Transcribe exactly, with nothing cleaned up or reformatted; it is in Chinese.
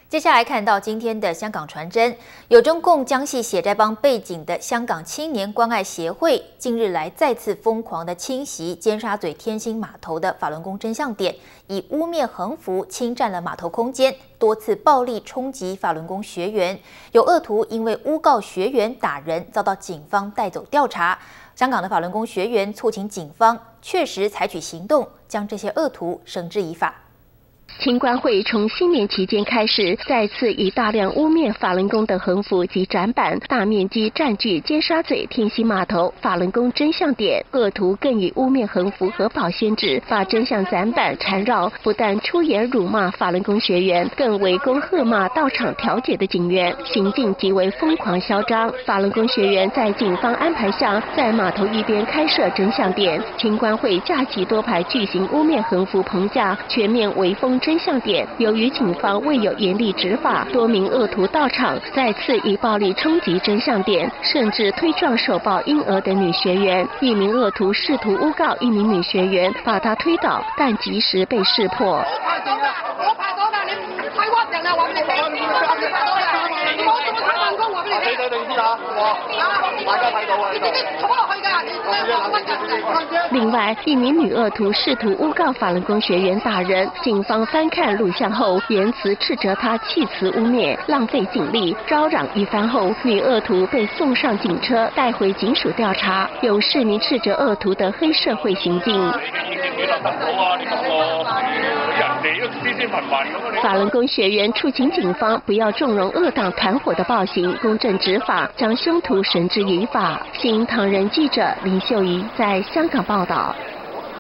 接下来看到今天的香港传真，有中共江系血债帮背景的香港青年关爱协会，近日来再次疯狂的侵袭尖沙咀天星码头的法轮功真相点，以污蔑横幅侵占了码头空间，多次暴力冲击法轮功学员，有恶徒因为诬告学员打人，遭到警方带走调查。香港的法轮功学员促请警方确实采取行动，将这些恶徒绳之以法。 青关会从新年期间开始，再次以大量污蔑法轮功的横幅及展板，大面积占据尖沙咀天星码头法轮功真相点。恶徒更以污蔑横幅和保鲜纸把真相展板缠绕，不但出言辱骂法轮功学员，更围攻喝骂到场调解的警员，行径极为疯狂嚣张。法轮功学员在警方安排下，在码头一边开设真相点，青关会架起多排巨型污蔑横幅棚架，全面围封。 真相点，由于警方未有严厉执法，多名恶徒到场，再次以暴力冲击真相点，甚至推撞手抱婴儿的女学员。一名恶徒试图诬告一名女学员，把她推倒，但及时被识破。 另外，一名女恶徒试图诬告法轮功学员打人，警方翻看录像后，言辞斥责她弃词污蔑、浪费警力，招嚷一番后，女恶徒被送上警车，带回警署调查。有市民斥责恶徒的黑社会行径。 法轮功学员促请警方不要纵容恶党团伙的暴行，公正执法，将凶徒绳之以法。新唐人记者林秀仪在香港报道。